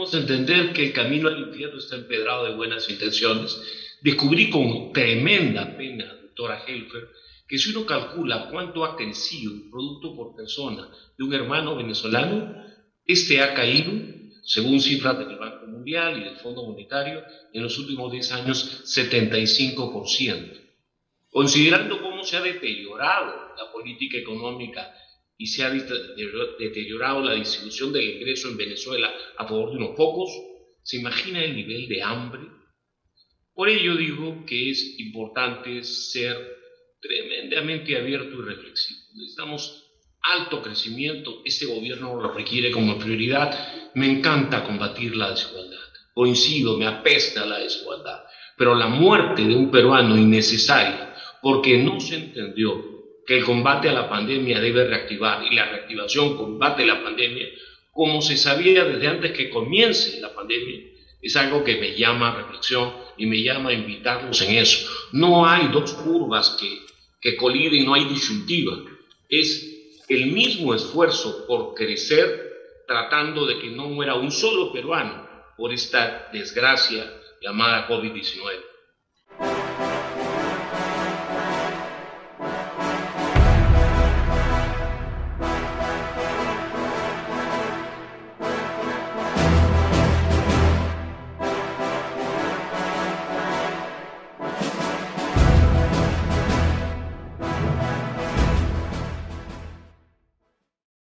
debemos entender que el camino al infierno está empedrado de buenas intenciones. Descubrí con tremenda pena, doctora Helfer, que si uno calcula cuánto ha crecido el producto por persona de un hermano venezolano, este ha caído, según cifras del Banco Mundial y del Fondo Monetario, en los últimos 10 años, 75%. Considerando cómo se ha deteriorado la política económica y se ha deteriorado la distribución del ingreso en Venezuela a favor de unos pocos, ¿se imagina el nivel de hambre? Por ello digo que es importante ser tremendamente abierto y reflexivo. Necesitamos alto crecimiento, este gobierno lo requiere como prioridad. Me encanta combatir la desigualdad, coincido, me apesta la desigualdad, pero la muerte de un peruano innecesaria porque no se entendió que el combate a la pandemia debe reactivar y la reactivación combate la pandemia, como se sabía desde antes que comience la pandemia, es algo que me llama a reflexión y me llama a invitarlos en eso. No hay dos curvas que coliden, no hay disyuntiva. Es el mismo esfuerzo por crecer tratando de que no muera un solo peruano por esta desgracia llamada COVID-19.